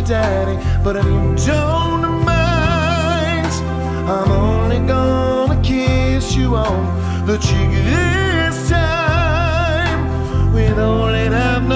daddy, but if you don't mind, I'm only gonna kiss you on the cheek this time. We don't let have no